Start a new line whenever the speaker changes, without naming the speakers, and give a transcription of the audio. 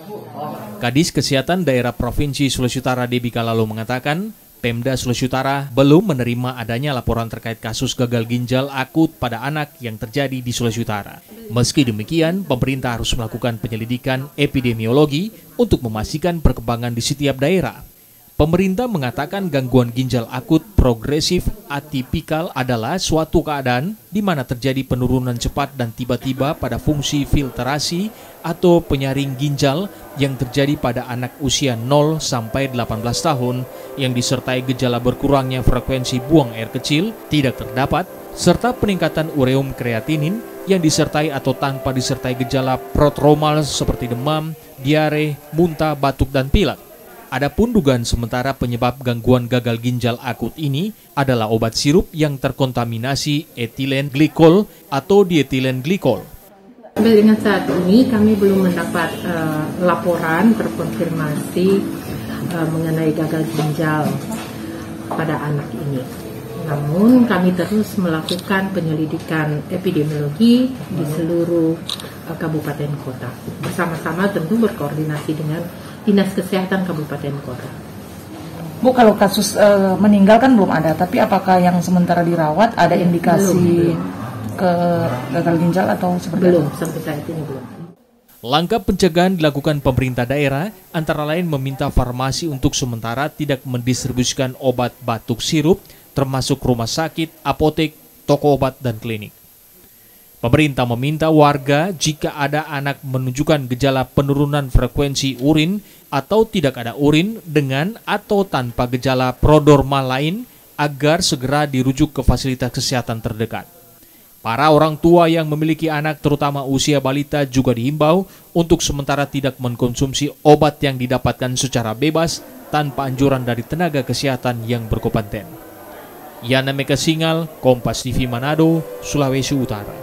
Kadis Kesehatan Daerah Provinsi Sulawesi Utara Debbie Kalalo mengatakan, Pemda Sulawesi Utara belum menerima adanya laporan terkait kasus gagal ginjal akut pada anak yang terjadi di Sulawesi Utara. Meski demikian, pemerintah harus melakukan penyelidikan epidemiologi untuk memastikan perkembangan di setiap daerah. Pemerintah mengatakan gangguan ginjal akut progresif atipikal adalah suatu keadaan di mana terjadi penurunan cepat dan tiba-tiba pada fungsi filtrasi atau penyaring ginjal yang terjadi pada anak usia 0 sampai 18 tahun yang disertai gejala berkurangnya frekuensi buang air kecil tidak terdapat serta peningkatan ureum kreatinin yang disertai atau tanpa disertai gejala prodromal seperti demam, diare, muntah, batuk, dan pilek. Adapun dugaan sementara penyebab gangguan gagal ginjal akut ini adalah obat sirup yang terkontaminasi etilen glikol atau dietilen glikol.
Sampai dengan saat ini kami belum mendapat laporan terkonfirmasi mengenai gagal ginjal pada anak ini. Namun kami terus melakukan penyelidikan epidemiologi di seluruh kabupaten kota. Bersama-sama tentu berkoordinasi dengan Dinas Kesehatan Kabupaten Kota.
Bu, kalau kasus meninggal kan belum ada, tapi apakah yang sementara dirawat ada indikasi ke gagal ginjal atau seperti
belum, sampai saat ini belum.
Langkah pencegahan dilakukan pemerintah daerah, antara lain meminta farmasi untuk sementara tidak mendistribusikan obat batuk sirup, termasuk rumah sakit, apotek, toko obat, dan klinik. Pemerintah meminta warga jika ada anak menunjukkan gejala penurunan frekuensi urin atau tidak ada urin dengan atau tanpa gejala prodromal lain agar segera dirujuk ke fasilitas kesehatan terdekat. Para orang tua yang memiliki anak terutama usia balita juga dihimbau untuk sementara tidak mengkonsumsi obat yang didapatkan secara bebas tanpa anjuran dari tenaga kesehatan yang berkompeten. Yana Meka Singal, Kompas TV Manado, Sulawesi Utara.